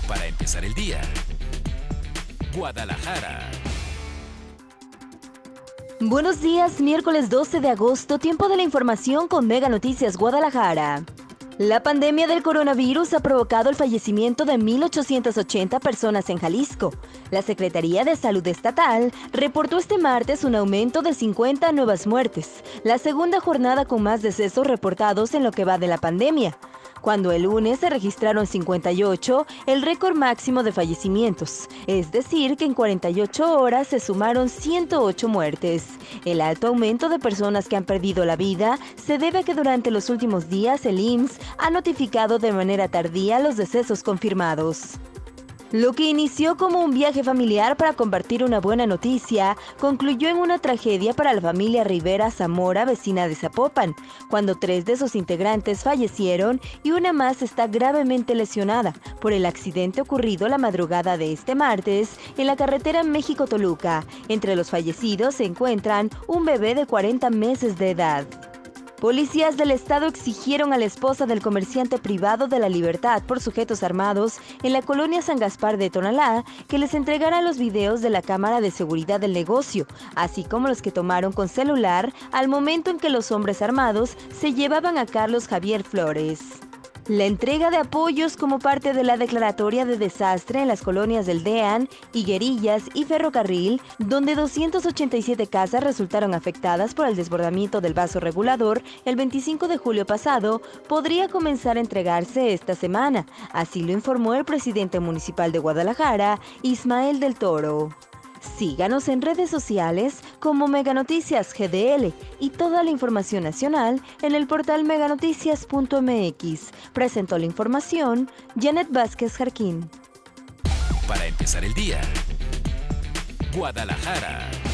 Para empezar el día, Guadalajara. Buenos días, miércoles 12 de agosto, tiempo de la información con Mega Noticias Guadalajara. La pandemia del coronavirus ha provocado el fallecimiento de 1,880 personas en Jalisco. La Secretaría de Salud Estatal reportó este martes un aumento de 50 nuevas muertes, la segunda jornada con más decesos reportados en lo que va de la pandemia. Cuando el lunes se registraron 58, el récord máximo de fallecimientos, es decir, que en 48 horas se sumaron 108 muertes. El alto aumento de personas que han perdido la vida se debe a que durante los últimos días el IMSS ha notificado de manera tardía los decesos confirmados. Lo que inició como un viaje familiar para compartir una buena noticia, concluyó en una tragedia para la familia Rivera Zamora, vecina de Zapopan, cuando 3 de sus integrantes fallecieron y una más está gravemente lesionada por el accidente ocurrido la madrugada de este martes en la carretera México-Toluca. Entre los fallecidos se encuentran un bebé de 40 meses de edad. Policías del estado exigieron a la esposa del comerciante privado de La Libertad por sujetos armados en la colonia San Gaspar de Tonalá que les entregara los videos de la cámara de seguridad del negocio, así como los que tomaron con celular al momento en que los hombres armados se llevaban a Carlos Javier Flores. La entrega de apoyos como parte de la declaratoria de desastre en las colonias del DEAN, Higuerillas y Ferrocarril, donde 287 casas resultaron afectadas por el desbordamiento del vaso regulador el 25 de julio pasado, podría comenzar a entregarse esta semana. Así lo informó el presidente municipal de Guadalajara, Ismael del Toro. Síganos en redes sociales como Mega Noticias GDL y toda la información nacional en el portal meganoticias.mx. Presentó la información Janet Vázquez Jarquín. Para empezar el día, Guadalajara.